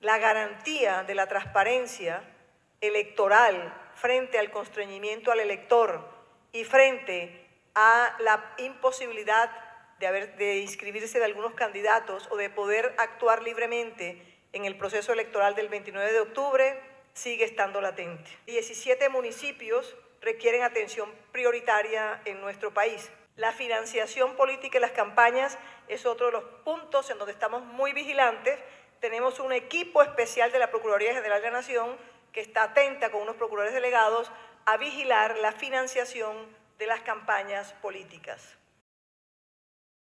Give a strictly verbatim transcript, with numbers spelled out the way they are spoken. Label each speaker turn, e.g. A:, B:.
A: la garantía de la transparencia electoral frente al constreñimiento al elector y frente a la imposibilidad de, haber, de inscribirse de algunos candidatos o de poder actuar libremente en el proceso electoral del veintinueve de octubre, sigue estando latente. diecisiete municipios requieren atención prioritaria en nuestro país. La financiación política y las campañas es otro de los puntos en donde estamos muy vigilantes. Tenemos un equipo especial de la Procuraduría General de la Nación que está atenta con unos procuradores delegados a vigilar la financiación de las campañas políticas.